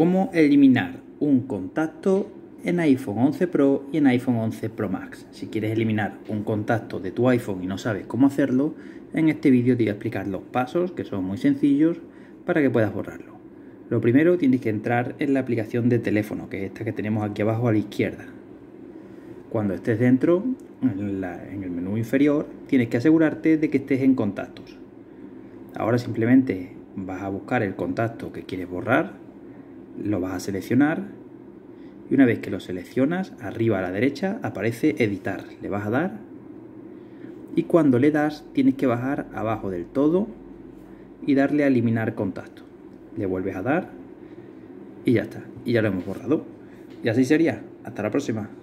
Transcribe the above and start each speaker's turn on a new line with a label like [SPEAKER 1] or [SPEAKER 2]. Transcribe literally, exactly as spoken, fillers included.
[SPEAKER 1] cómo eliminar un contacto en iPhone once Pro y en iPhone once Pro Max. Si quieres eliminar un contacto de tu iPhone y no sabes cómo hacerlo, en este vídeo te voy a explicar los pasos, que son muy sencillos, para que puedas borrarlo. Lo primero, tienes que entrar en la aplicación de teléfono, que es esta que tenemos aquí abajo a la izquierda. Cuando estés dentro, en, la, en el menú inferior, tienes que asegurarte de que estés en contactos. Ahora simplemente vas a buscar el contacto que quieres borrar, lo vas a seleccionar y una vez que lo seleccionas, arriba a la derecha aparece editar. Le vas a dar y cuando le das tienes que bajar abajo del todo y darle a eliminar contacto. Le vuelves a dar y ya está. Y ya lo hemos borrado. Y así sería. Hasta la próxima.